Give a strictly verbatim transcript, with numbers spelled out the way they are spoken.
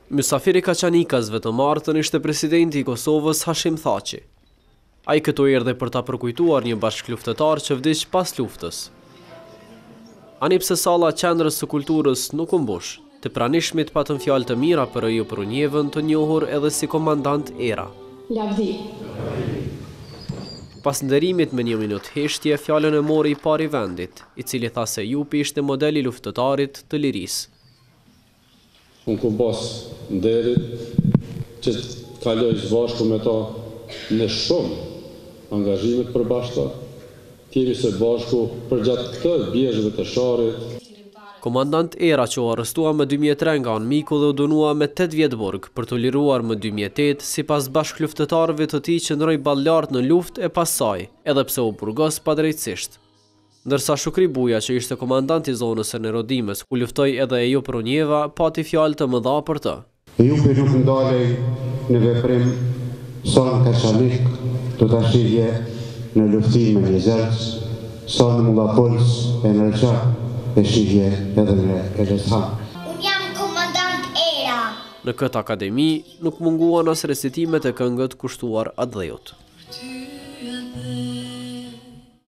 Mysafiri Kaçanikasve të martën ishte presidenti i Kosovës Hashim Thaçi. Ai këtu erdhi për ta përkujtuar një bashkëluftëtar që vdiq pas luftës. Ani pse salla e qendrës së kulturës nuk u mbush, të pranishmit patën fjalë të mira për Ejo Prunjevën, të njohur edhe si komandant Era. Lavdi. Pas nderimit me një minutë heshtje, fjalën e mori i pari vendit, i cili tha se Jupi ishte modeli luftëtarit të lirisë. Unë ku pas nderit që të kaloj së bashku me ta në shumë angazhimet për bashkëta. Tjemi se bashku për gjatë këtë bjezhve të sharit. Komandant Era që u arrestua më dy mijë e tre nga anmiku dhe u dënua me tetë vjet burg për të liruar më dy mijë e tetë, sipas bashkëluftëtarëve të tij që ndroi ballart në luftë e pas saj, edhe pse u burgos padrejtësisht. Ndërsa Shukri Buja, që ishte komandant i zonës së Nerodimes, ku luftoi edhe Ejo Prunjeva, pati fjalë të mëdha për të. Jupi nuk ndalej në veprim sa në Kaçanik do ta shihje në luftim me Nizerës, sa në Mullapuls e në Rëqak e shihje edhe në Eleshan. Unë jam komandant Era. Në këtë akademi nuk munguan as recitimet e këngët kushtuar atë dheut.